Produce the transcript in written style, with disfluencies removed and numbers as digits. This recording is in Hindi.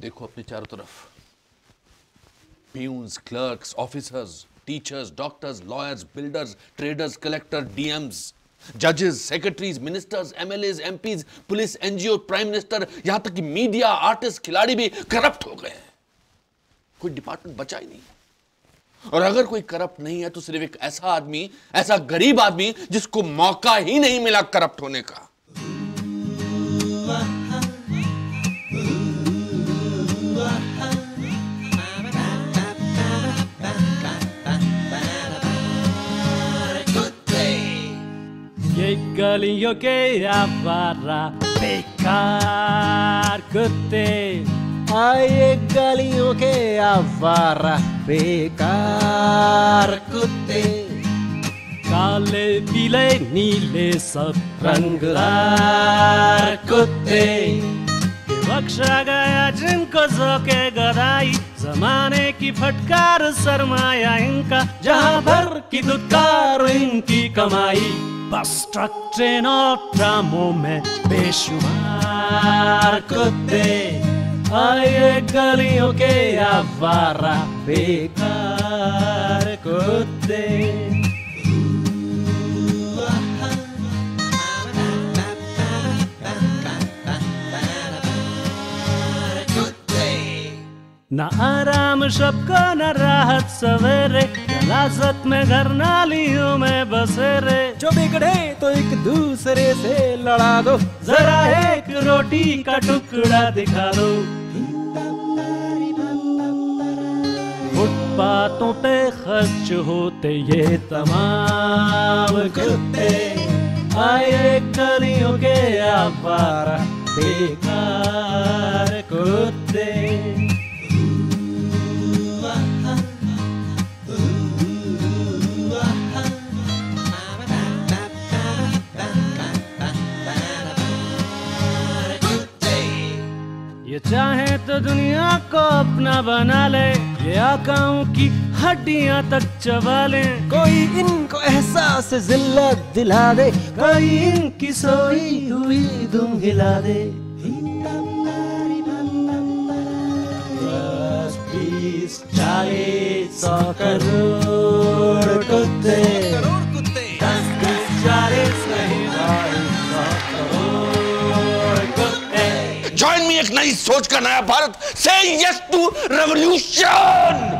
देखो अपने चारों तरफ, peons, clerks, officers, teachers, doctors, lawyers, builders, traders, collector, DMs, जजेस, secretaries, ministers, MLAs, MPs, police, NGO, prime minister, यहां तक कि मीडिया, आर्टिस्ट, खिलाड़ी भी करप्ट हो गए हैं। कोई डिपार्टमेंट बचा ही नहीं। और अगर कोई करप्ट नहीं है तो सिर्फ एक ऐसा आदमी, ऐसा गरीब आदमी जिसको मौका ही नहीं मिला करप्ट होने का। ये गलियों के आवारा बेकार कुत्ते, आए गलियों के आवारा बेकार कुत्ते, काले पीले नीले सब रंगदार कुत्ते, बख्शा गया जिनको जोके गदाई, जमाने की फटकार सरमाया इनका, जहां भर की दुत्कार इनकी कमाई, बस ट्रक ट्रेन और ट्रामों में बेशुमार कुत्ते, आए गलियों के आवारा बेकार कुत्ते। न आराम शब को न राहत सवेरे, गलाजत में घर नालियों में बसेरे, जो बिगड़े तो एक दूसरे से लड़ा दो, जरा एक रोटी का टुकड़ा दिखा दो। फुटपाथों पे खर्च होते ये तमाम कुत्ते, आए गलियों के आवारा बेकार कुत्ते। ये चाहे तो दुनिया को अपना बना ले, ये आकाओं की हड्डियां तक चबा ले, कोई इनको एहसास जिल्लत दिला दे, कोई इनकी सोई हुई दुम हिला दे। 10, 20, 40, 100 करोड़ कुत्ते, 10, 20, 40 नहीं भाई 100 करोड़ कुत्ते। ज्वाइन मी एक नई सोच का नया भारत। से यस टू रेवोल्यूशन।